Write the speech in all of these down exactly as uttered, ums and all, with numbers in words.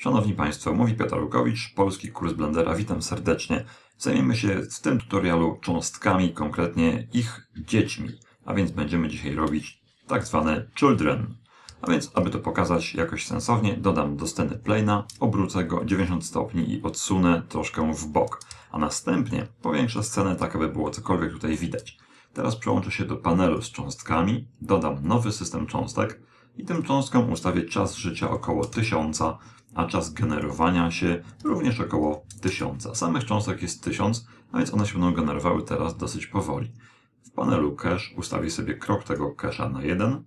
Szanowni Państwo, mówi Piotr Łukowicz, polski kurs Blendera. Witam serdecznie. Zajmiemy się w tym tutorialu cząstkami, konkretnie ich dziećmi. A więc będziemy dzisiaj robić tak zwane children. A więc, aby to pokazać jakoś sensownie, dodam do sceny plane'a, obrócę go dziewięćdziesiąt stopni i odsunę troszkę w bok. A następnie powiększę scenę tak, aby było cokolwiek tutaj widać. Teraz przełączę się do panelu z cząstkami, dodam nowy system cząstek i tym cząstkom ustawię czas życia około tysiąc, a czas generowania się również około tysiąc. Samych cząstek jest tysiąc, a więc one się będą generowały teraz dosyć powoli. W panelu cache ustawię sobie krok tego cache'a na jeden,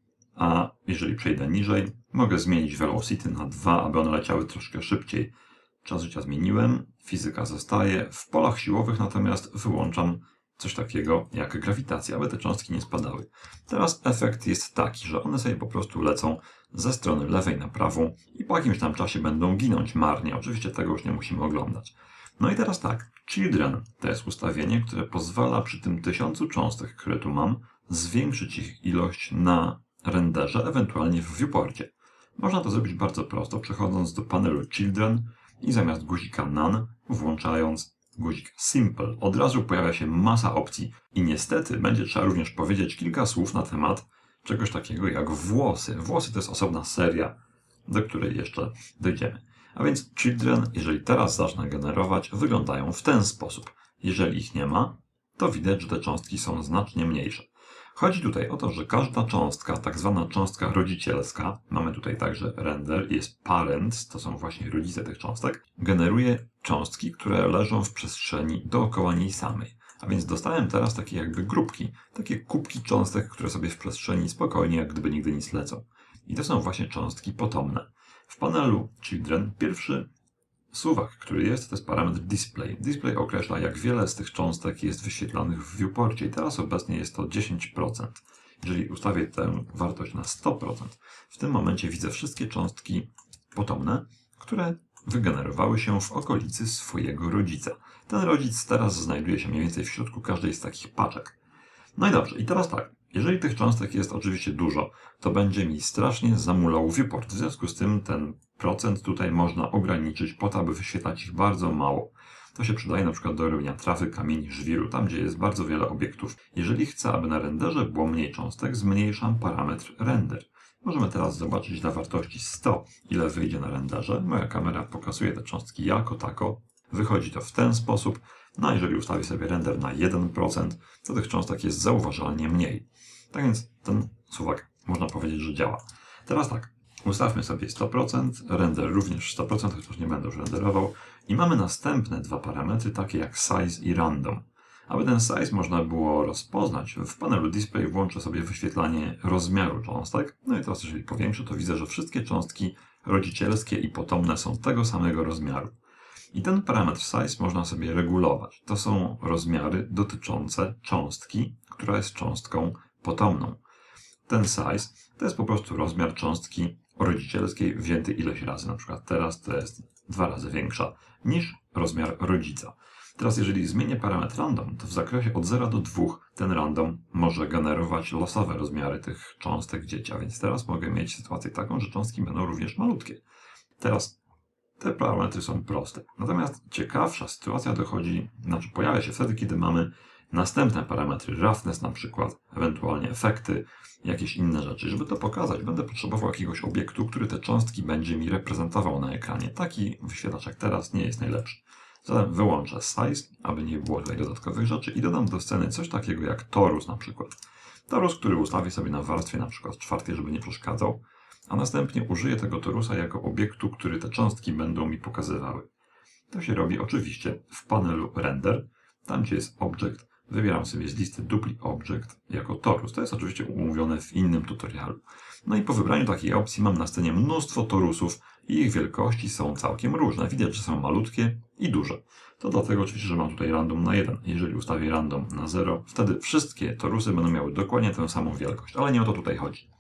a jeżeli przejdę niżej, mogę zmienić velocity na dwa, aby one leciały troszkę szybciej. Czas życia zmieniłem, fizyka zostaje, w polach siłowych natomiast wyłączam coś takiego jak grawitacja, aby te cząstki nie spadały. Teraz efekt jest taki, że one sobie po prostu lecą ze strony lewej na prawą i po jakimś tam czasie będą ginąć marnie. Oczywiście tego już nie musimy oglądać. No i teraz tak, children to jest ustawienie, które pozwala przy tym tysiącu cząstek, które tu mam, zwiększyć ich ilość na renderze, ewentualnie w viewporcie. Można to zrobić bardzo prosto, przechodząc do panelu children i zamiast guzika none włączając guzik Simple. Od razu pojawia się masa opcji i niestety będzie trzeba również powiedzieć kilka słów na temat czegoś takiego jak włosy. Włosy to jest osobna seria, do której jeszcze dojdziemy. A więc children, jeżeli teraz zacznę generować, wyglądają w ten sposób. Jeżeli ich nie ma, to widać, że te cząstki są znacznie mniejsze. Chodzi tutaj o to, że każda cząstka, tak zwana cząstka rodzicielska, mamy tutaj także render, jest parent, to są właśnie rodzice tych cząstek, generuje cząstki, które leżą w przestrzeni dookoła niej samej. A więc dostałem teraz takie jakby grupki, takie kubki cząstek, które sobie w przestrzeni spokojnie, jak gdyby nigdy nic lecą. I to są właśnie cząstki potomne. W panelu children pierwszy suwak, który jest, to jest parametr display. Display określa, jak wiele z tych cząstek jest wyświetlanych w viewporcie i teraz obecnie jest to dziesięć procent. Jeżeli ustawię tę wartość na sto procent, w tym momencie widzę wszystkie cząstki potomne, które wygenerowały się w okolicy swojego rodzica. Ten rodzic teraz znajduje się mniej więcej w środku każdej z takich paczek. No i dobrze, i teraz tak, jeżeli tych cząstek jest oczywiście dużo, to będzie mi strasznie zamulał viewport. W związku z tym ten procent tutaj można ograniczyć po to, aby wyświetlać ich bardzo mało. To się przydaje na przykład do robienia trawy, kamieni, żwiru, tam gdzie jest bardzo wiele obiektów. Jeżeli chcę, aby na renderze było mniej cząstek, zmniejszam parametr render. Możemy teraz zobaczyć na wartości sto, ile wyjdzie na renderze. Moja kamera pokazuje te cząstki jako tako. Wychodzi to w ten sposób. No a jeżeli ustawię sobie render na jeden procent, to tych cząstek jest zauważalnie mniej. Tak więc ten suwak można powiedzieć, że działa. Teraz tak, ustawmy sobie sto procent, render również sto procent, chociaż nie będę już renderował. I mamy następne dwa parametry, takie jak size i random. Aby ten size można było rozpoznać, w panelu display włączę sobie wyświetlanie rozmiaru cząstek. No i teraz jeżeli powiększę, to widzę, że wszystkie cząstki rodzicielskie i potomne są tego samego rozmiaru. I ten parametr size można sobie regulować. To są rozmiary dotyczące cząstki, która jest cząstką potomną. Ten size to jest po prostu rozmiar cząstki rodzicielskiej wzięty ileś razy. Na przykład teraz to jest dwa razy większa niż rozmiar rodzica. Teraz jeżeli zmienię parametr random, to w zakresie od zera do dwóch ten random może generować losowe rozmiary tych cząstek dzieci. A więc teraz mogę mieć sytuację taką, że cząstki będą również malutkie. Teraz te parametry są proste. Natomiast ciekawsza sytuacja dochodzi, znaczy pojawia się wtedy, kiedy mamy następne parametry, roughness na przykład, ewentualnie efekty, jakieś inne rzeczy. Żeby to pokazać, będę potrzebował jakiegoś obiektu, który te cząstki będzie mi reprezentował na ekranie. Taki wyświetlacz jak teraz nie jest najlepszy. Zatem wyłączę size, aby nie było tutaj dodatkowych rzeczy i dodam do sceny coś takiego jak torus na przykład. Torus, który ustawię sobie na warstwie na przykład czwartej, żeby nie przeszkadzał. A następnie użyję tego torusa jako obiektu, który te cząstki będą mi pokazywały. To się robi oczywiście w panelu render, tam gdzie jest object, wybieram sobie z listy dupli object jako torus. To jest oczywiście umówione w innym tutorialu. No i po wybraniu takiej opcji mam na scenie mnóstwo torusów i ich wielkości są całkiem różne. Widać, że są malutkie i duże. To dlatego oczywiście, że mam tutaj random na jeden. Jeżeli ustawię random na zero, wtedy wszystkie torusy będą miały dokładnie tę samą wielkość, ale nie o to tutaj chodzi.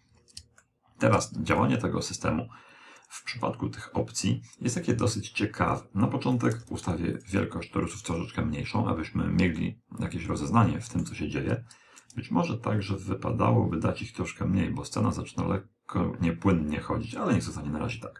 Teraz działanie tego systemu w przypadku tych opcji jest takie dosyć ciekawe. Na początek ustawię wielkość torusów troszeczkę mniejszą, abyśmy mieli jakieś rozeznanie w tym, co się dzieje. Być może także wypadałoby dać ich troszkę mniej, bo scena zaczyna lekko niepłynnie chodzić, ale niech zostanie na razie tak.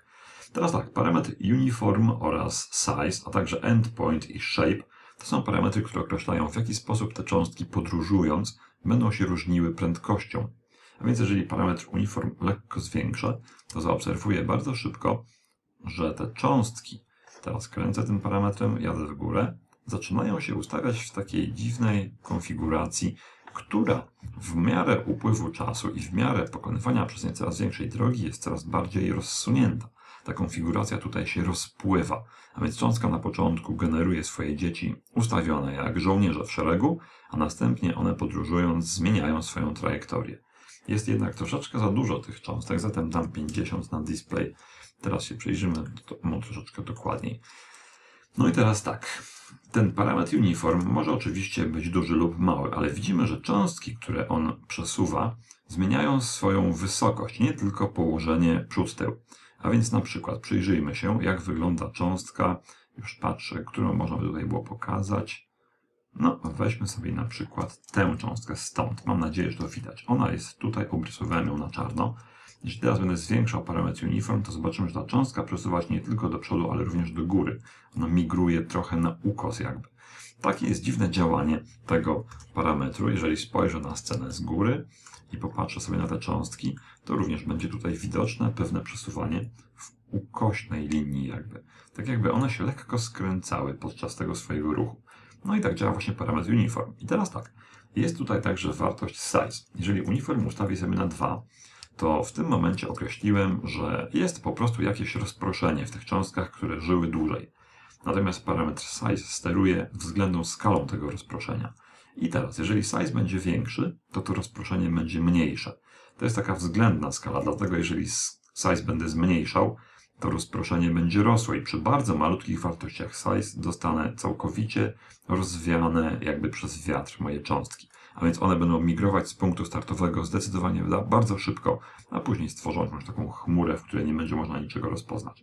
Teraz tak, parametr uniform oraz size, a także endpoint i shape to są parametry, które określają, w jaki sposób te cząstki podróżując będą się różniły prędkością. A więc jeżeli parametr uniform lekko zwiększę, to zaobserwuję bardzo szybko, że te cząstki, teraz kręcę tym parametrem, jadę w górę, zaczynają się ustawiać w takiej dziwnej konfiguracji, która w miarę upływu czasu i w miarę pokonywania przez nie coraz większej drogi jest coraz bardziej rozsunięta. Ta konfiguracja tutaj się rozpływa, a więc cząstka na początku generuje swoje dzieci ustawione jak żołnierze w szeregu, a następnie one podróżując zmieniają swoją trajektorię. Jest jednak troszeczkę za dużo tych cząstek, zatem dam pięćdziesiąt na display. Teraz się przyjrzymy mu troszeczkę dokładniej. No i teraz tak, ten parametr uniform może oczywiście być duży lub mały, ale widzimy, że cząstki, które on przesuwa, zmieniają swoją wysokość, nie tylko położenie przód-tył. A więc na przykład przyjrzyjmy się, jak wygląda cząstka, już patrzę, którą można by tutaj było pokazać. No, weźmy sobie na przykład tę cząstkę stąd. Mam nadzieję, że to widać. Ona jest tutaj, obrysowałem ją na czarno. Jeśli teraz będę zwiększał parametr uniform, to zobaczymy, że ta cząstka przesuwa się nie tylko do przodu, ale również do góry. Ona migruje trochę na ukos jakby. Takie jest dziwne działanie tego parametru. Jeżeli spojrzę na scenę z góry i popatrzę sobie na te cząstki, to również będzie tutaj widoczne pewne przesuwanie w ukośnej linii jakby. Tak jakby one się lekko skręcały podczas tego swojego ruchu. No i tak działa właśnie parametr uniform. I teraz tak, jest tutaj także wartość size. Jeżeli uniform ustawię sobie na dwa, to w tym momencie określiłem, że jest po prostu jakieś rozproszenie w tych cząstkach, które żyły dłużej. Natomiast parametr size steruje względną skalą tego rozproszenia. I teraz, jeżeli size będzie większy, to to rozproszenie będzie mniejsze. To jest taka względna skala, dlatego jeżeli size będę zmniejszał, to rozproszenie będzie rosło i przy bardzo malutkich wartościach size dostanę całkowicie rozwiane jakby przez wiatr moje cząstki. A więc one będą migrować z punktu startowego zdecydowanie bardzo szybko, a później stworzą jakąś taką chmurę, w której nie będzie można niczego rozpoznać.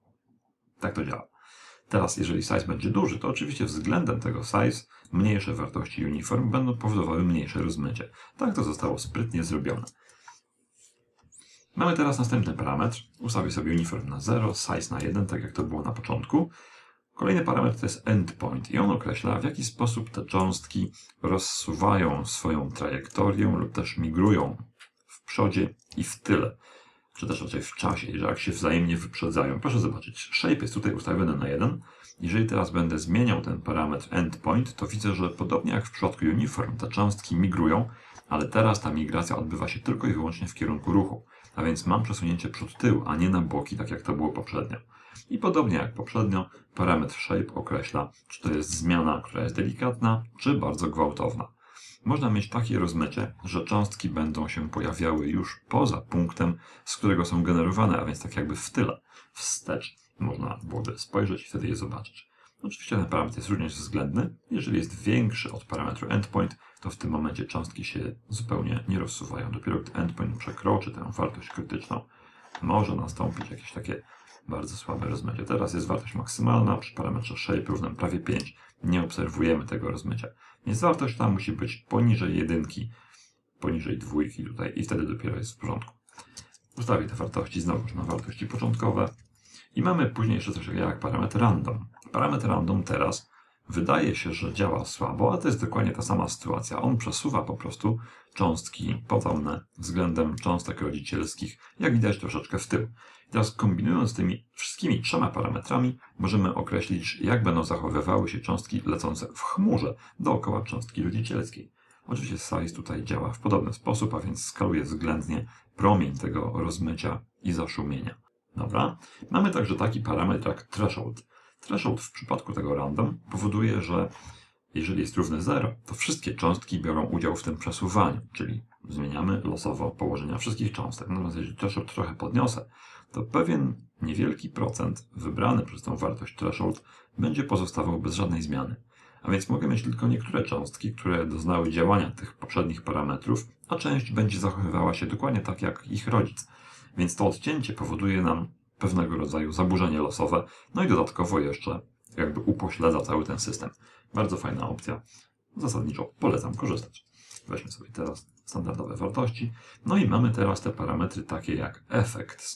Tak to działa. Teraz, jeżeli size będzie duży, to oczywiście względem tego size mniejsze wartości uniform będą powodowały mniejsze rozmycie. Tak to zostało sprytnie zrobione. Mamy teraz następny parametr. Ustawię sobie uniform na zero, size na jeden, tak jak to było na początku. Kolejny parametr to jest endpoint i on określa, w jaki sposób te cząstki rozsuwają swoją trajektorię lub też migrują w przodzie i w tyle, czy też raczej w czasie, że jak się wzajemnie wyprzedzają. Proszę zobaczyć, shape jest tutaj ustawiony na jeden. Jeżeli teraz będę zmieniał ten parametr endpoint, to widzę, że podobnie jak w przypadku uniform, te cząstki migrują, ale teraz ta migracja odbywa się tylko i wyłącznie w kierunku ruchu. A więc mam przesunięcie przód-tył, a nie na boki, tak jak to było poprzednio. I podobnie jak poprzednio, parametr shape określa, czy to jest zmiana, która jest delikatna, czy bardzo gwałtowna. Można mieć takie rozmycie, że cząstki będą się pojawiały już poza punktem, z którego są generowane, a więc tak jakby w tyle, wstecz. Można byłoby spojrzeć i wtedy je zobaczyć. Oczywiście ten parametr jest również względny. Jeżeli jest większy od parametru endpoint, to w tym momencie cząstki się zupełnie nie rozsuwają. Dopiero gdy endpoint przekroczy tę wartość krytyczną, może nastąpić jakieś takie bardzo słabe rozmycie. Teraz jest wartość maksymalna, przy parametrze shape równym prawie pięć. Nie obserwujemy tego rozmycia. Więc wartość ta musi być poniżej jedynki, poniżej dwójki tutaj i wtedy dopiero jest w porządku. Ustawię te wartości znowu na wartości początkowe. I mamy później jeszcze coś takiego jak parametr random. Parametr random teraz wydaje się, że działa słabo, a to jest dokładnie ta sama sytuacja. On przesuwa po prostu cząstki potomne względem cząstek rodzicielskich, jak widać troszeczkę w tył. I teraz kombinując z tymi wszystkimi trzema parametrami, możemy określić, jak będą zachowywały się cząstki lecące w chmurze dookoła cząstki rodzicielskiej. Oczywiście size tutaj działa w podobny sposób, a więc skaluje względnie promień tego rozmycia i zaszumienia. Dobra. Mamy także taki parametr jak threshold. Threshold w przypadku tego random powoduje, że jeżeli jest równy zero, to wszystkie cząstki biorą udział w tym przesuwaniu, czyli zmieniamy losowo położenia wszystkich cząstek. Natomiast jeżeli threshold trochę podniosę, to pewien niewielki procent wybrany przez tą wartość threshold będzie pozostawał bez żadnej zmiany. A więc mogę mieć tylko niektóre cząstki, które doznały działania tych poprzednich parametrów, a część będzie zachowywała się dokładnie tak jak ich rodzic. Więc to odcięcie powoduje nam pewnego rodzaju zaburzenie losowe, no i dodatkowo jeszcze jakby upośledza cały ten system. Bardzo fajna opcja. Zasadniczo polecam korzystać. Weźmy sobie teraz standardowe wartości. No i mamy teraz te parametry takie jak effects.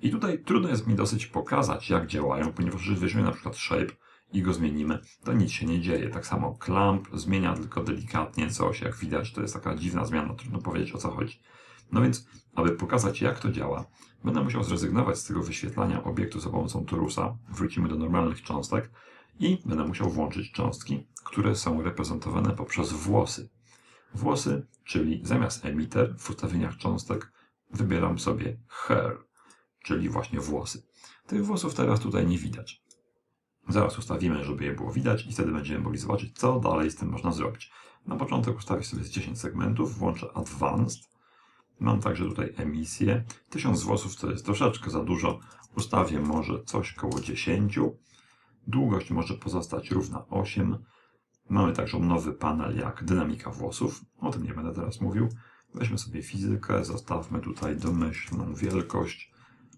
I tutaj trudno jest mi dosyć pokazać, jak działają, ponieważ jeżeli weźmiemy na przykład shape i go zmienimy, to nic się nie dzieje. Tak samo clamp zmienia tylko delikatnie coś, jak widać, to jest taka dziwna zmiana, trudno powiedzieć, o co chodzi. No więc, aby pokazać, jak to działa, będę musiał zrezygnować z tego wyświetlania obiektu za pomocą torusa, wrócimy do normalnych cząstek i będę musiał włączyć cząstki, które są reprezentowane poprzez włosy. Włosy, czyli zamiast emitter w ustawieniach cząstek wybieram sobie hair, czyli właśnie włosy. Tych włosów teraz tutaj nie widać. Zaraz ustawimy, żeby je było widać i wtedy będziemy mogli zobaczyć, co dalej z tym można zrobić. Na początek ustawię sobie z dziesięć segmentów, włączę Advanced. Mam także tutaj emisję. tysiąc włosów to jest troszeczkę za dużo. Ustawię może coś koło dziesięć. Długość może pozostać równa osiem. Mamy także nowy panel jak dynamika włosów. O tym nie będę teraz mówił. Weźmy sobie fizykę, zostawmy tutaj domyślną wielkość.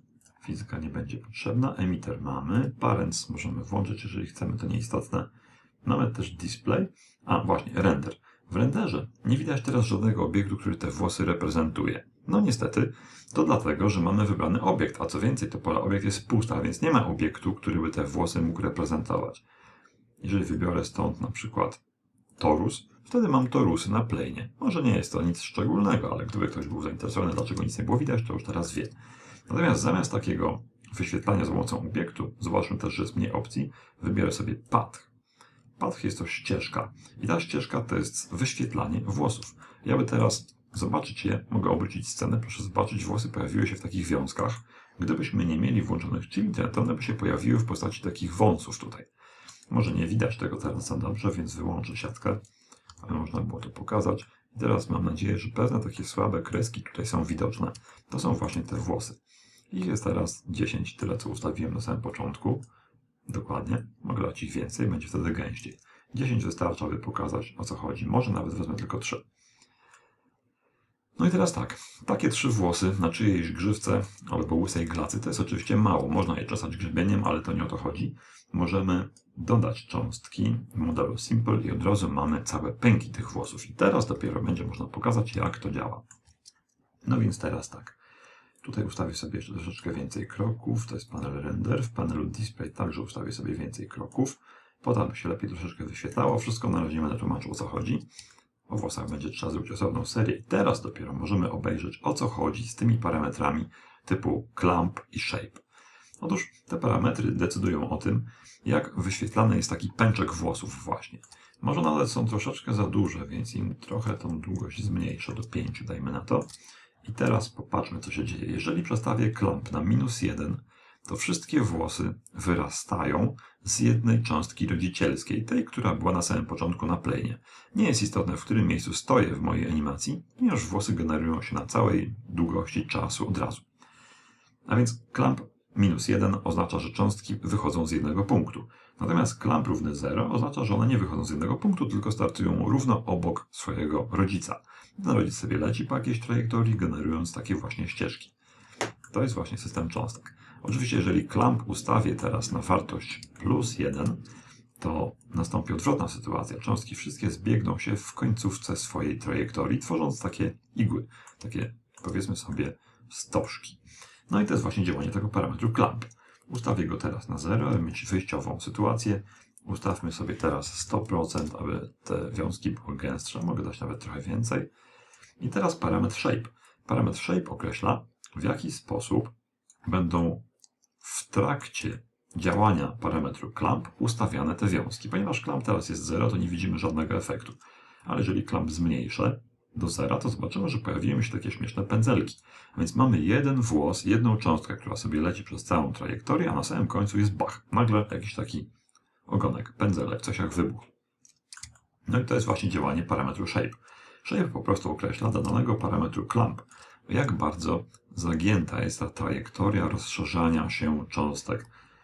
Fizyka nie będzie potrzebna. Emitter mamy. Parents możemy włączyć, jeżeli chcemy, to nieistotne. Mamy też display. A właśnie, render. W renderze nie widać teraz żadnego obiektu, który te włosy reprezentuje. No niestety, to dlatego, że mamy wybrany obiekt, a co więcej, to pole obiekt jest puste, a więc nie ma obiektu, który by te włosy mógł reprezentować. Jeżeli wybiorę stąd na przykład torus, wtedy mam torusy na planie. Może nie jest to nic szczególnego, ale gdyby ktoś był zainteresowany, dlaczego nic nie było widać, to już teraz wie. Natomiast zamiast takiego wyświetlania za pomocą obiektu, zobaczmy też, że jest mniej opcji, wybierę sobie path. Path jest to ścieżka i ta ścieżka to jest wyświetlanie włosów. Ja by teraz zobaczyć je, mogę obrócić scenę, proszę zobaczyć, włosy pojawiły się w takich wiązkach. Gdybyśmy nie mieli włączonych children, to one by się pojawiły w postaci takich wąsów tutaj. Może nie widać tego teraz za dobrze, więc wyłączę siatkę, ale można było to pokazać. I teraz mam nadzieję, że pewne takie słabe kreski tutaj są widoczne. To są właśnie te włosy. Ich jest teraz dziesięć, tyle co ustawiłem na samym początku. Dokładnie. Mogę dać ich więcej, będzie wtedy gęściej. dziesięć wystarcza, aby pokazać, o co chodzi. Może nawet wezmę tylko trzy. No i teraz tak. Takie trzy włosy na czyjejś grzywce albo łysej glacy to jest oczywiście mało. Można je czesać grzebieniem, ale to nie o to chodzi. Możemy dodać cząstki modelu Simple i od razu mamy całe pęki tych włosów. I teraz dopiero będzie można pokazać, jak to działa. No więc teraz tak. Tutaj ustawię sobie jeszcze troszeczkę więcej kroków. To jest panel render. W panelu display także ustawię sobie więcej kroków. Po to, aby się lepiej troszeczkę wyświetlało. Wszystko na razie nie będę tłumaczył, o co chodzi. O włosach będzie trzeba zrobić osobną serię. I teraz dopiero możemy obejrzeć, o co chodzi z tymi parametrami typu clamp i shape. Otóż te parametry decydują o tym, jak wyświetlany jest taki pęczek włosów właśnie. Może nawet są troszeczkę za duże, więc im trochę tą długość zmniejszę do pięciu, dajmy na to. I teraz popatrzmy, co się dzieje. Jeżeli przestawię clamp na minus jeden, to wszystkie włosy wyrastają z jednej cząstki rodzicielskiej, tej, która była na samym początku na planie. Nie jest istotne, w którym miejscu stoję w mojej animacji, ponieważ włosy generują się na całej długości czasu od razu. A więc clamp minus jeden oznacza, że cząstki wychodzą z jednego punktu. Natomiast clamp równy zero oznacza, że one nie wychodzą z jednego punktu, tylko startują równo obok swojego rodzica. Ten rodzic sobie leci po jakiejś trajektorii, generując takie właśnie ścieżki. To jest właśnie system cząstek. Oczywiście, jeżeli clamp ustawię teraz na wartość plus jeden, to nastąpi odwrotna sytuacja. Cząstki wszystkie zbiegną się w końcówce swojej trajektorii, tworząc takie igły, takie, powiedzmy sobie, stożki. No i to jest właśnie działanie tego parametru clamp. Ustawię go teraz na zero, aby mieć wyjściową sytuację. Ustawmy sobie teraz sto procent, aby te wiązki były gęstsze. Mogę dać nawet trochę więcej. I teraz parametr shape. Parametr shape określa, w jaki sposób będą w trakcie działania parametru clamp ustawiane te wiązki. Ponieważ clamp teraz jest zero, to nie widzimy żadnego efektu. Ale jeżeli clamp zmniejszę do zera, to zobaczymy, że pojawiły się takie śmieszne pędzelki. A więc mamy jeden włos, jedną cząstkę, która sobie leci przez całą trajektorię, a na samym końcu jest bach. Nagle jakiś taki ogonek, pędzelek, coś jak wybuch. No i to jest właśnie działanie parametru shape. Shape po prostu określa dla danego parametru clamp, jak bardzo zagięta jest ta trajektoria rozszerzania się cząstek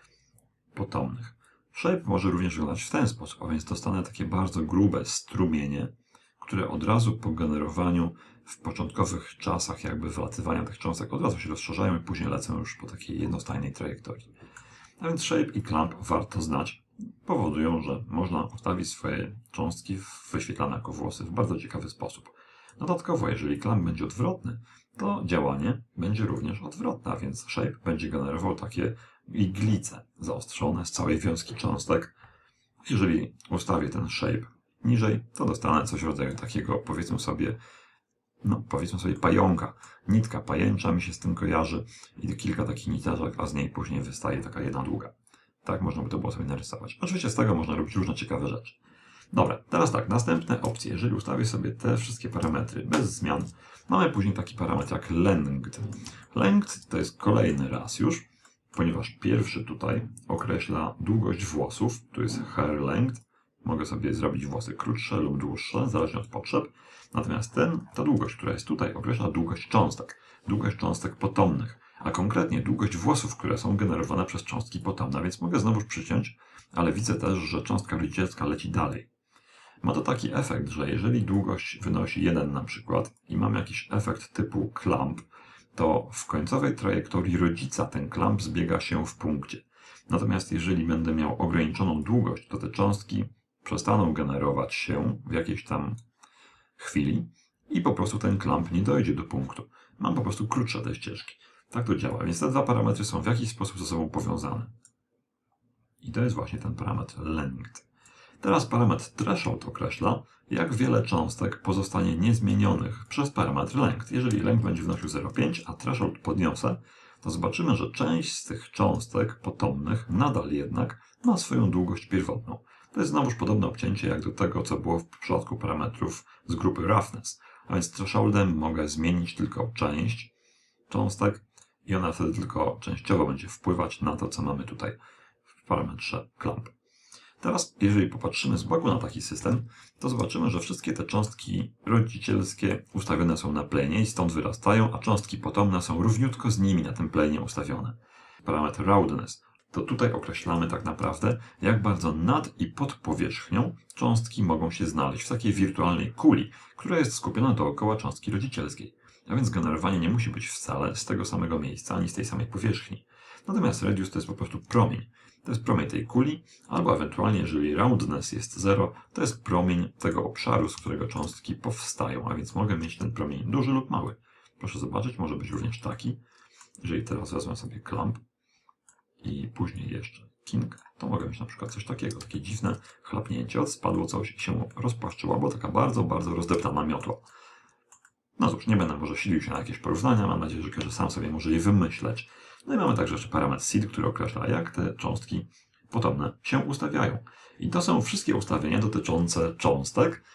potomnych. Shape może również wyglądać w ten sposób, a więc dostanę takie bardzo grube strumienie, które od razu po generowaniu w początkowych czasach jakby wylatywania tych cząstek od razu się rozszerzają i później lecą już po takiej jednostajnej trajektorii. A więc shape i clamp warto znać. Powodują, że można ustawić swoje cząstki wyświetlane jako włosy w bardzo ciekawy sposób. Dodatkowo, jeżeli clamp będzie odwrotny, to działanie będzie również odwrotne, a więc shape będzie generował takie iglice zaostrzone z całej wiązki cząstek. Jeżeli ustawię ten shape niżej, to dostanę coś w rodzaju takiego, powiedzmy sobie, no powiedzmy sobie pająka. Nitka pajęcza mi się z tym kojarzy i kilka takich niteczek, a z niej później wystaje taka jedna długa. Tak można by to było sobie narysować. Oczywiście z tego można robić różne ciekawe rzeczy. Dobra, teraz tak, następne opcje. Jeżeli ustawię sobie te wszystkie parametry bez zmian, mamy później taki parametr jak length. Length to jest kolejny raz już, ponieważ pierwszy tutaj określa długość włosów, tu jest hair length. Mogę sobie zrobić włosy krótsze lub dłuższe, zależnie od potrzeb. Natomiast ten, ta długość, która jest tutaj, określa długość cząstek. Długość cząstek potomnych, a konkretnie długość włosów, które są generowane przez cząstki potomne. Więc mogę znowuż przyciąć, ale widzę też, że cząstka rodzicielska leci dalej. Ma to taki efekt, że jeżeli długość wynosi jeden na przykład i mam jakiś efekt typu clamp, to w końcowej trajektorii rodzica ten clamp zbiega się w punkcie. Natomiast jeżeli będę miał ograniczoną długość, to te cząstki przestaną generować się w jakiejś tam chwili i po prostu ten clamp nie dojdzie do punktu. Mam po prostu krótsze te ścieżki. Tak to działa, więc te dwa parametry są w jakiś sposób ze sobą powiązane. I to jest właśnie ten parametr length. Teraz parametr threshold określa, jak wiele cząstek pozostanie niezmienionych przez parametr length. Jeżeli length będzie wynosił zero przecinek pięć, a threshold podniosę, to zobaczymy, że część z tych cząstek potomnych nadal jednak ma swoją długość pierwotną. To jest znowuż podobne obcięcie jak do tego, co było w przypadku parametrów z grupy roughness. A więc thresholdem mogę zmienić tylko część cząstek i ona wtedy tylko częściowo będzie wpływać na to, co mamy tutaj w parametrze clamp. Teraz, jeżeli popatrzymy z boku na taki system, to zobaczymy, że wszystkie te cząstki rodzicielskie ustawione są na planie i stąd wyrastają, a cząstki potomne są równiutko z nimi na tym planie ustawione. Parametr roundness to tutaj określamy tak naprawdę, jak bardzo nad i pod powierzchnią cząstki mogą się znaleźć w takiej wirtualnej kuli, która jest skupiona dookoła cząstki rodzicielskiej. A więc generowanie nie musi być wcale z tego samego miejsca, ani z tej samej powierzchni. Natomiast radius to jest po prostu promień. To jest promień tej kuli, albo ewentualnie, jeżeli roundness jest zero, to jest promień tego obszaru, z którego cząstki powstają, a więc mogę mieć ten promień duży lub mały. Proszę zobaczyć, może być również taki. Jeżeli teraz wezmę sobie clamp i później jeszcze king, to mogę mieć na przykład coś takiego, takie dziwne chlapnięcie, od spadło coś i się rozpłaszczyło, bo taka bardzo, bardzo rozdeptana miotła. No cóż, nie będę może silił się na jakieś porównania, mam nadzieję, że każdy sam sobie może je wymyśleć. No i mamy także jeszcze parametr seed, który określa, jak te cząstki potomne się ustawiają. I to są wszystkie ustawienia dotyczące cząstek.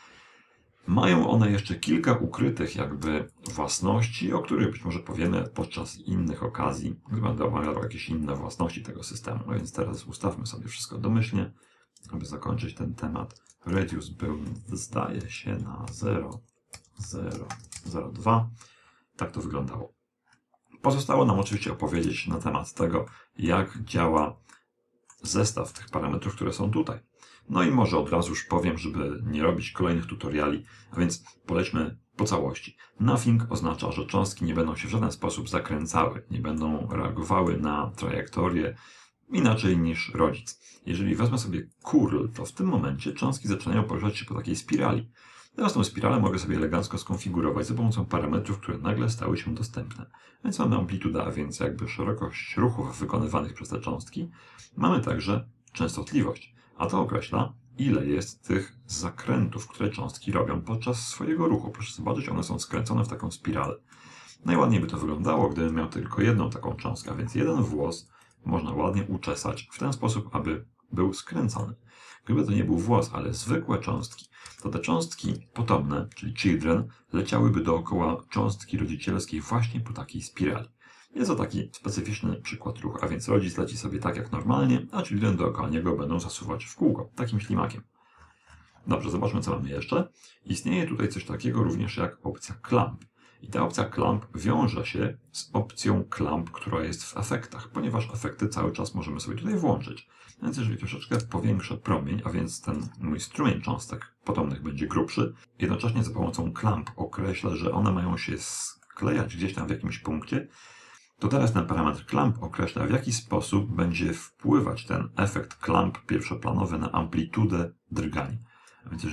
Mają one jeszcze kilka ukrytych jakby własności, o których być może powiemy podczas innych okazji, gdy będę omawiał jakieś inne własności tego systemu. No więc teraz ustawmy sobie wszystko domyślnie, aby zakończyć ten temat. Radius był, zdaje się, na zero przecinek zero zero dwa. Tak to wyglądało. Pozostało nam oczywiście opowiedzieć na temat tego, jak działa zestaw tych parametrów, które są tutaj. No i może od razu już powiem, żeby nie robić kolejnych tutoriali, a więc polećmy po całości. Nothing oznacza, że cząstki nie będą się w żaden sposób zakręcały, nie będą reagowały na trajektorię inaczej niż rodzic. Jeżeli wezmę sobie curl, to w tym momencie cząstki zaczynają poruszać się po takiej spirali. Teraz tą spiralę mogę sobie elegancko skonfigurować za pomocą parametrów, które nagle stały się dostępne. Więc mamy amplitudę, a więc jakby szerokość ruchów wykonywanych przez te cząstki. Mamy także częstotliwość, a to określa, ile jest tych zakrętów, które cząstki robią podczas swojego ruchu. Proszę zobaczyć, one są skręcone w taką spiralę. Najładniej by to wyglądało, gdybym miał tylko jedną taką cząstkę, a więc jeden włos można ładnie uczesać w ten sposób, aby był skręcony. Gdyby to nie był włos, ale zwykłe cząstki, to te cząstki potomne, czyli children, leciałyby dookoła cząstki rodzicielskiej właśnie po takiej spirali. Jest to taki specyficzny przykład ruchu, a więc rodzic leci sobie tak jak normalnie, a children dookoła niego będą zasuwać w kółko, takim ślimakiem. Dobrze, zobaczmy co mamy jeszcze. Istnieje tutaj coś takiego również jak opcja clamp. I ta opcja clamp wiąże się z opcją clamp, która jest w efektach, ponieważ efekty cały czas możemy sobie tutaj włączyć. Więc jeżeli troszeczkę powiększę promień, a więc ten mój strumień cząstek potomnych będzie grubszy, jednocześnie za pomocą clamp określę, że one mają się sklejać gdzieś tam w jakimś punkcie, to teraz ten parametr clamp określa, w jaki sposób będzie wpływać ten efekt clamp pierwszoplanowy na amplitudę drgań. A więc jeżeli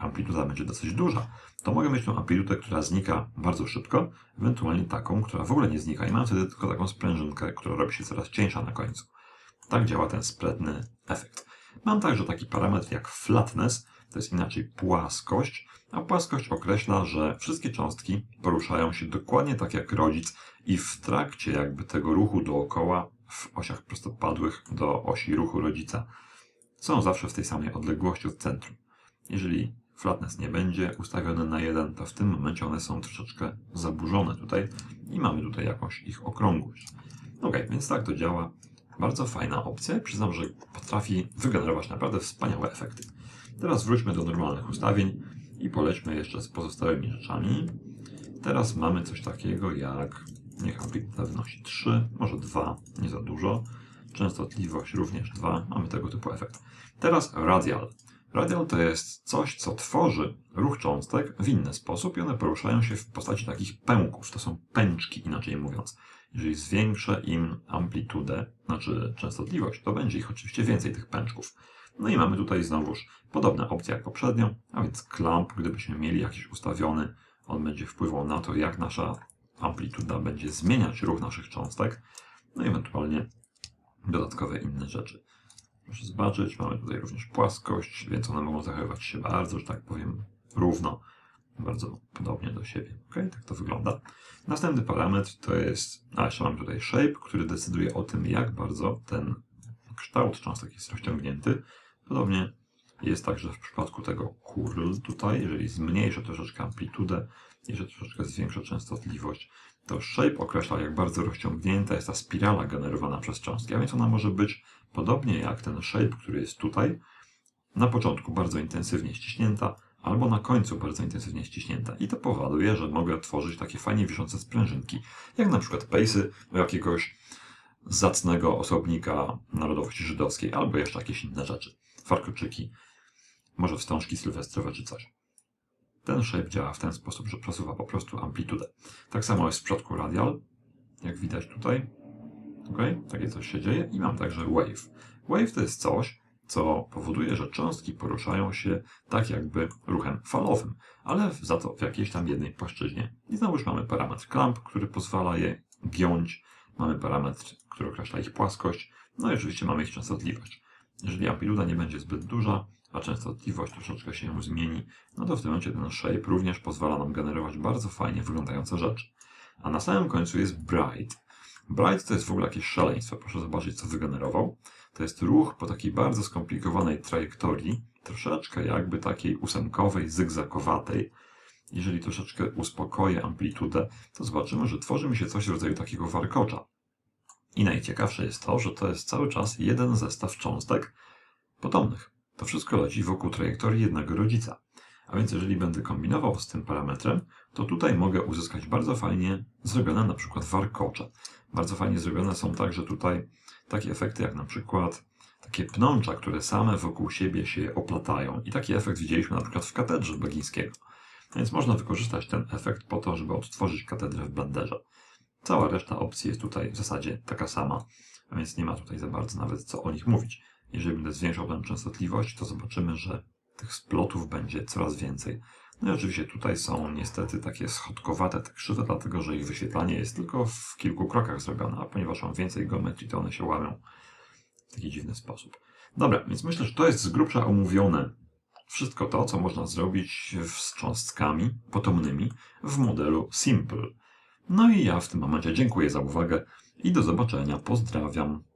amplituda będzie dosyć duża, to mogę mieć tą amplitudę, która znika bardzo szybko, ewentualnie taką, która w ogóle nie znika i mam wtedy tylko taką sprężynkę, która robi się coraz cieńsza na końcu. Tak działa ten spretny efekt. Mam także taki parametr jak flatness, to jest inaczej płaskość, a płaskość określa, że wszystkie cząstki poruszają się dokładnie tak jak rodzic i w trakcie jakby tego ruchu dookoła w osiach prostopadłych do osi ruchu rodzica są zawsze w tej samej odległości od centrum. Jeżeli flatness nie będzie ustawiony na jeden, to w tym momencie one są troszeczkę zaburzone tutaj i mamy tutaj jakąś ich okrągłość. Ok, więc tak to działa. Bardzo fajna opcja. Przyznam, że potrafi wygenerować naprawdę wspaniałe efekty. Teraz wróćmy do normalnych ustawień i polećmy jeszcze z pozostałymi rzeczami. Teraz mamy coś takiego jak, niech amplituda wynosi trzy, może dwa, nie za dużo. Częstotliwość również dwa, mamy tego typu efekt. Teraz radial. Radial to jest coś, co tworzy ruch cząstek w inny sposób i one poruszają się w postaci takich pęków. To są pęczki, inaczej mówiąc. Jeżeli zwiększę im amplitudę, znaczy częstotliwość, to będzie ich oczywiście więcej, tych pęczków. No i mamy tutaj znowuż podobne opcje jak poprzednio, a więc clamp, gdybyśmy mieli jakiś ustawiony, on będzie wpływał na to, jak nasza amplituda będzie zmieniać ruch naszych cząstek, no i ewentualnie dodatkowe inne rzeczy. Proszę zobaczyć, mamy tutaj również płaskość, więc one mogą zachowywać się bardzo, że tak powiem, równo, bardzo podobnie do siebie. Ok, tak to wygląda. Następny parametr to jest, a jeszcze mamy tutaj shape, który decyduje o tym, jak bardzo ten kształt cząstek jest rozciągnięty. Podobnie jest także w przypadku tego curl tutaj, jeżeli zmniejszę troszeczkę amplitudę, jeżeli troszeczkę zwiększę częstotliwość, to shape określa, jak bardzo rozciągnięta jest ta spirala generowana przez cząstki, a więc ona może być podobnie jak ten shape, który jest tutaj, na początku bardzo intensywnie ściśnięta, albo na końcu bardzo intensywnie ściśnięta. I to powoduje, że mogę tworzyć takie fajnie wiszące sprężynki, jak na przykład pejsy u jakiegoś zacnego osobnika narodowości żydowskiej, albo jeszcze jakieś inne rzeczy. Warkoczyki, może wstążki sylwestrowe czy coś. Ten shape działa w ten sposób, że przesuwa po prostu amplitudę. Tak samo jest w przypadku radial, jak widać tutaj. Ok, takie coś się dzieje. I mam także wave. Wave to jest coś, co powoduje, że cząstki poruszają się tak jakby ruchem falowym, ale za to w jakiejś tam jednej płaszczyźnie. I znowuż mamy parametr clamp, który pozwala je giąć. Mamy parametr, który określa ich płaskość. No i oczywiście mamy ich częstotliwość. Jeżeli amplituda nie będzie zbyt duża, a częstotliwość troszeczkę się zmieni, no to w tym momencie ten shape również pozwala nam generować bardzo fajnie wyglądające rzeczy. A na samym końcu jest bright. Bright to jest w ogóle jakieś szaleństwo. Proszę zobaczyć, co wygenerował. To jest ruch po takiej bardzo skomplikowanej trajektorii, troszeczkę jakby takiej ósemkowej, zygzakowatej. Jeżeli troszeczkę uspokoję amplitudę, to zobaczymy, że tworzy mi się coś w rodzaju takiego warkocza. I najciekawsze jest to, że to jest cały czas jeden zestaw cząstek potomnych. To wszystko leci wokół trajektorii jednego rodzica. A więc jeżeli będę kombinował z tym parametrem, to tutaj mogę uzyskać bardzo fajnie zrobione na przykład warkocze. Bardzo fajnie zrobione są także tutaj takie efekty jak na przykład takie pnącza, które same wokół siebie się oplatają. I taki efekt widzieliśmy na przykład w katedrze Begińskiego. Więc można wykorzystać ten efekt po to, żeby odtworzyć katedrę w Blenderze. Cała reszta opcji jest tutaj w zasadzie taka sama, a więc nie ma tutaj za bardzo nawet co o nich mówić. Jeżeli będę zwiększał tę częstotliwość, to zobaczymy, że tych splotów będzie coraz więcej. No i oczywiście tutaj są niestety takie schodkowate te krzywe, dlatego że ich wyświetlanie jest tylko w kilku krokach zrobione, a ponieważ mam więcej geometrii, to one się łamią w taki dziwny sposób. Dobra, więc myślę, że to jest z grubsza omówione wszystko to, co można zrobić z cząstkami potomnymi w modelu Simple. No i ja w tym momencie dziękuję za uwagę i do zobaczenia. Pozdrawiam.